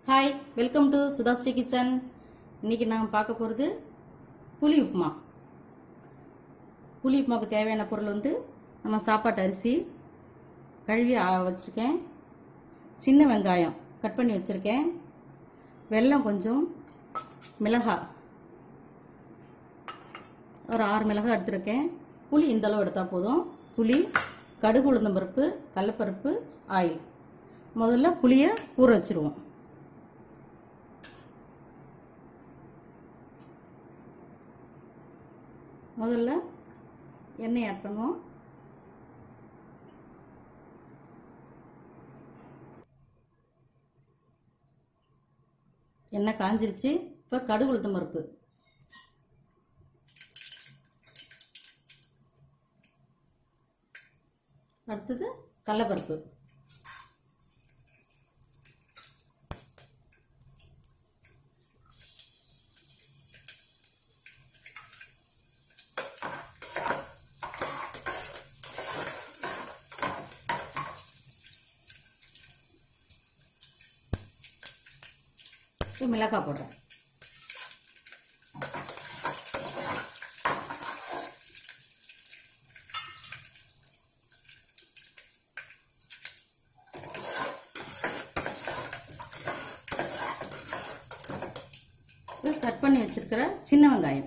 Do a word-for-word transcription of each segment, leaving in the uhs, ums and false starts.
Hi, welcome to Sudhashree kitchen. இன்னைக்கு நான் பார்க்க போகிறது புளி உப்புமா. புளி உப்புமாவுக்கு தேவையான பொருள் வந்து நம்ம சாப்பாட்டு அரிசி கழுவி வச்சுருக்கேன், சின்ன வெங்காயம் கட் பண்ணி வச்சுருக்கேன், வெல்லம் கொஞ்சம், மிளகாய் ஒரு ஆறு மிளகாய் எடுத்துருக்கேன், புளி இந்த அளவு எடுத்தால் போதும். புளி, கடுகு, உளுந்தம்பருப்பு, கடலைப்பருப்பு, ஆயில். முதல்ல புளியை ஊற வச்சுருவோம். முதல்ல எண்ணெய் ஆட் பண்ணுவோம். எண்ணெய் காஞ்சிருச்சு. இப்போ கடுகு, உளுத்தம் பருப்பு, அடுத்தது கடலைப்பருப்பு, மிளகாய் போடுறேன். கட் பண்ணி வச்சிருக்கிற சின்ன வெங்காயம்,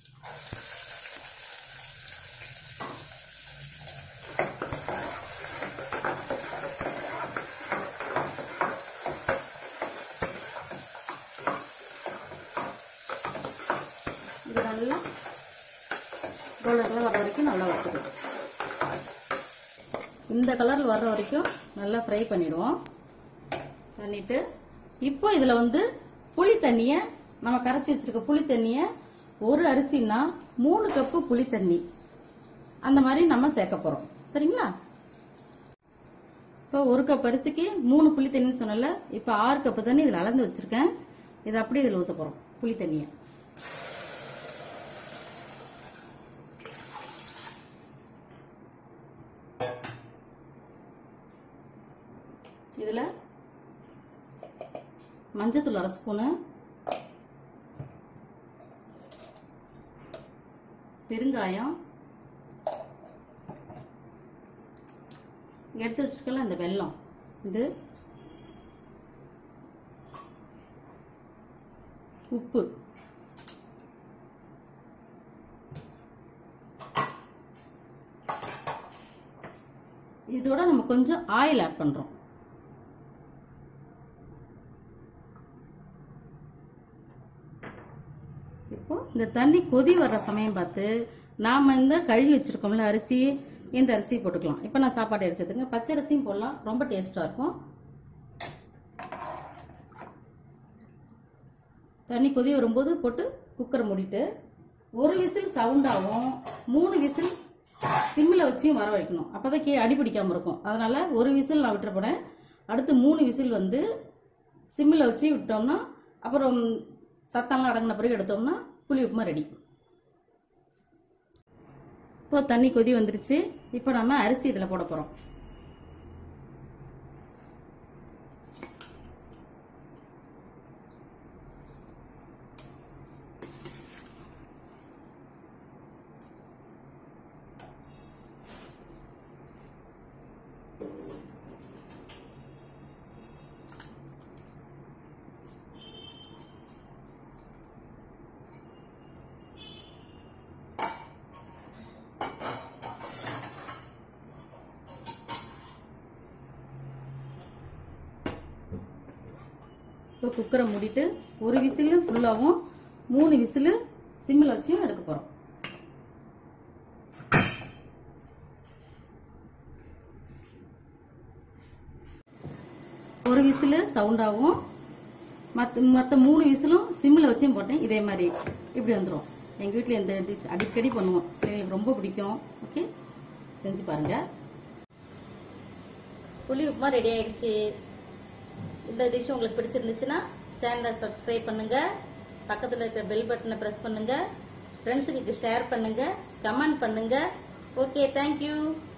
இது நல்லா கோல்டன் கலர் வர வரைக்கும் நல்லா வறுத்துக்கணும். இந்த கலரில் வர்ற வரைக்கும் நல்லா ஃப்ரை பண்ணிடுவோம். பண்ணிட்டு இப்போ இதில் வந்து புளி தண்ணியை, நம்ம கரைச்சி வச்சிருக்க புளி தண்ணியை, ஒரு அரிசின்னா மூணு கப்பு புளி தண்ணி அந்த மாதிரி நம்ம சேர்க்க போறோம். சரிங்களா? இப்போ ஒரு கப் அரிசிக்கு மூணு புளி தண்ணின்னு சொன்னல, இப்போ ஆறு கப்பு தண்ணி இதில் அளந்து வச்சிருக்கேன். இதை அப்படியே இதில் ஊற்ற போறோம். புளி தண்ணியை இதுல மஞ்சத்தூள் அரை ஸ்பூனு, பெருங்காயம், எடுத்து வச்சிருக்கல அந்த வெல்லம், இது உப்பு, இதோட நம்ம கொஞ்சம் ஆயில் ஆட் பண்றோம். இப்போ இந்த தண்ணி கொதி வர்ற சமயம் பார்த்து நாம இந்த கழுவி வச்சிருக்கோம்ல அரிசி, இந்த அரிசி போட்டுக்கலாம். இப்போ நான் சாப்பாடு அரிசி எடுத்துங்க, பச்சை அரிசியும் போடலாம், ரொம்ப டேஸ்டா இருக்கும். தண்ணி கொதி வரும்போது போட்டு குக்கரை மூடிட்டு ஒரு விசில் சவுண்டாகவும் மூணு விசில் சிம்மில் வச்சியும் வர வைக்கணும். அப்போதான் கீழே அடி பிடிக்காம இருக்கும். அதனால ஒரு விசில் நான் விட்டுற போறேன். அடுத்து மூணு விசில் வந்து சிம்மில் வச்சு விட்டோம்னா அப்புறம் சத்தம்லாம் அடங்கின பிறகு எடுத்தோம்னா புளி உப்புமா ரெடி. இப்போ தண்ணி கொதி வந்துருச்சு. இப்போ நம்ம அரிசி இதில் போட போறோம். இப்போ குக்கரை மூடிட்டு ஒரு விசிலு ஃபுல்லாகவும் மூணு விசிலு சிம்மில் வச்சியும் எடுக்க போறோம். ஒரு விசிலு சவுண்டாகவும் மற்ற மற்ற மூணு விசிலும் சிம்மில் வச்சும் போட்டேன். இதே மாதிரி இப்படி வந்துடும். எங்கள் வீட்டில் இந்த டிஷ் அடிக்கடி பண்ணுவோம், பிள்ளைங்களுக்கு ரொம்ப பிடிக்கும். ஓகே, செஞ்சு பாருங்க. புளி உப்புமா ரெடி ஆயிடுச்சு. இந்த டிஷ் உங்களுக்கு பிடிச்சிருந்துச்சுன்னா சேனலை சப்ஸ்கிரைப் பண்ணுங்க, பக்கத்தில் இருக்கிற பெல் பட்டனை பிரஸ் பண்ணுங்க, ஃப்ரெண்ட்ஸுக்கு ஷேர் பண்ணுங்க, கமெண்ட் பண்ணுங்க. Okay, thank you.